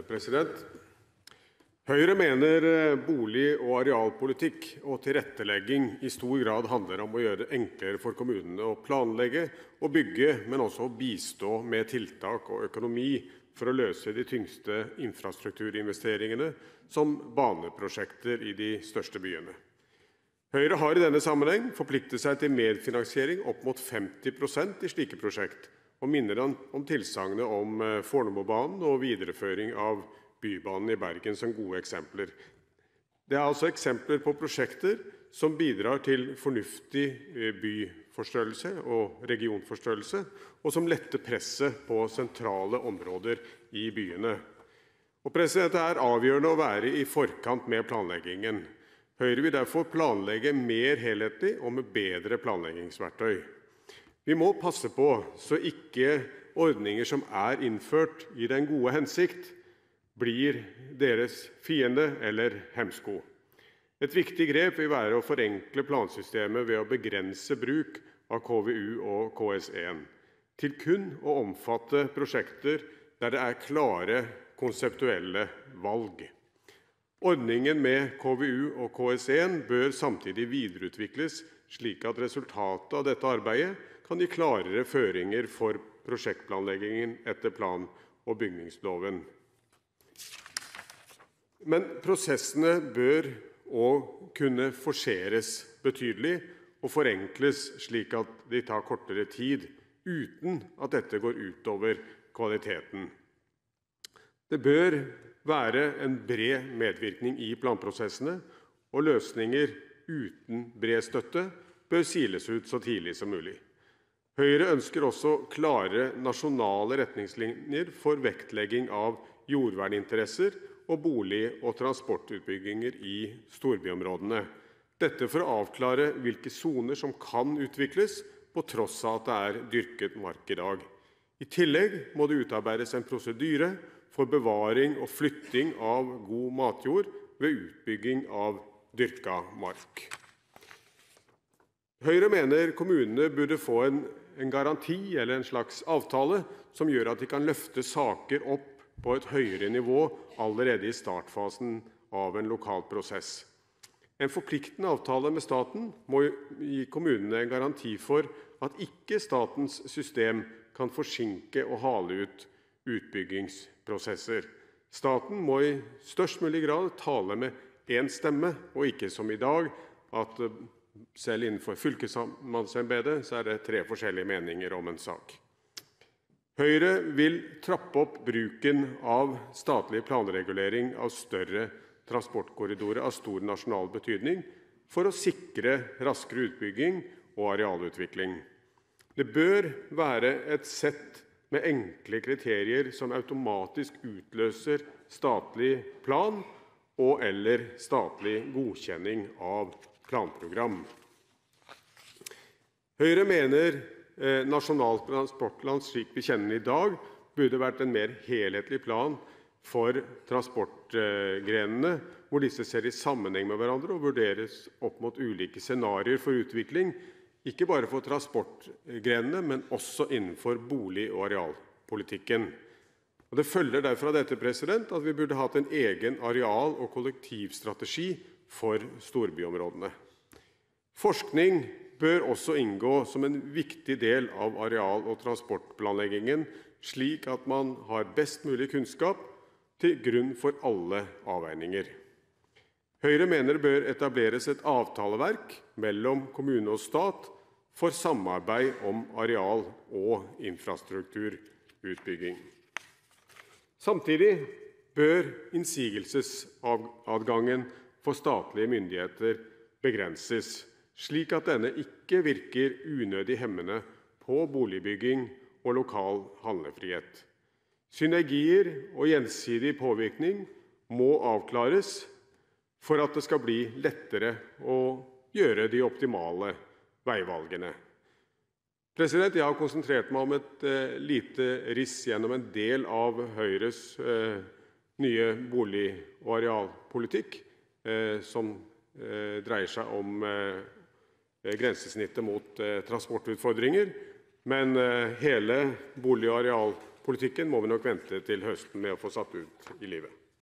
president. Høyre mener bolig- og arealpolitikk og tilrettelegging i stor grad handler om å gjøre det enklere for kommunene å planlegge og bygge, men også å bistå med tiltak og økonomi for å løse de tyngste infrastrukturinvesteringene, som baneprosjekter i de største byene. Høyre har i denne sammenheng forpliktet seg til medfinansiering opp mot 50% i slike prosjekt, og minner om tilsagnet om Fornebubanen og videreføring av Bybanen i Bergen som gode eksempler. Det er altså eksempler på prosjekter som bidrar til fornuftig byforstørrelse og regionforstørrelse, og som letter presset på sentrale områder i byene. Det er avgjørende å være i forkant med planleggingen. Høyre vil derfor planlegge mer helhetlig og med bedre planleggingsverktøy. Vi må passe på så ikke ordninger som er innført i den gode hensikt, blir deres fiende eller hemsko. Et viktig grep vil være å forenkle plansystemet ved å begrense bruk av KVU og KS1 til kun å omfatte prosjekter der det er klare konseptuelle valg. Ordningen med KVU og KS1 bør samtidig videreutvikles slik at resultatet av dette arbeidet kan gi klarere føringer for prosjektplanleggingen etter plan- og bygningsloven. Men prosessene bør også kunne forseres betydelig og forenkles slik at de tar kortere tid, uten at dette går utover kvaliteten. Det bør være en bred medvirkning i planprosessene, og løsninger uten bred støtte bør siles ut så tidlig som mulig. Høyre ønsker også klare nasjonale retningslinjer for vektlegging av jordverninteresser og bolig- og transportutbygginger i storbyområdene. Dette for å avklare hvilke soner som kan utvikles på tross av at det er dyrket mark i dag. I tillegg må det utarbeides en prosedyre for bevaring og flytting av god matjord ved utbygging av dyrket mark. Høyre mener kommunene burde få en garanti eller en slags avtale som gjør at de kan løfte saker opp på et høyere nivå allerede i startfasen av en lokal prosess. En forpliktende avtale med staten må gi kommunene en garanti for at ikke statens system kan forsinke og hale ut utbyggingsprosesser. Staten må i størst mulig grad tale med én stemme, og ikke som i dag, at selv innenfor fylkesmannsembetet så er det 3 forskjellige meninger om en sak. Høyre vil trappe opp bruken av statlig planregulering av større transportkorridorer av stor nasjonal betydning for å sikre raskere utbygging og arealutvikling. Det bør være et sett med enkle kriterier som automatisk utløser statlig plan og eller statlig godkjenning av planprogram. Høyre mener Nasjonal transportplan slik vi kjenner den i dag, burde vært en mer helhetlig plan for transportgrenene, hvor disse ser i sammenheng med hverandre og vurderes opp mot ulike scenarier for utvikling, ikke bare for transportgrenene, men også innenfor bolig- og arealpolitikken. Og det følger derfor av dette, at vi burde hatt en egen areal- og kollektivstrategi for storbyområdene. Forskning bør også inngå som en viktig del av areal- og transportplanleggingen, slik at man har best mulig kunnskap til grunn for alle avveininger. Høyre mener det bør etableres et avtaleverk mellom kommune og stat for samarbeid om areal- og infrastrukturutbygging. Samtidig bør innsigelsesadgangen for statlige myndigheter begrenses, slik at denne ikke virker unødig hemmende på boligbygging og lokal handlefrihet. Synergier og gjensidig påvirkning må avklares for at det skal bli lettere å gjøre de optimale veivalgene. Jeg har konsentrert meg om et lite riss gjennom en del av Høyres nye bolig- og arealpolitikk, som dreier seg om grensesnittet mot transportutfordringer, men hele bolig- og arealpolitikken må vi nok vente til høsten med å få satt ut i livet.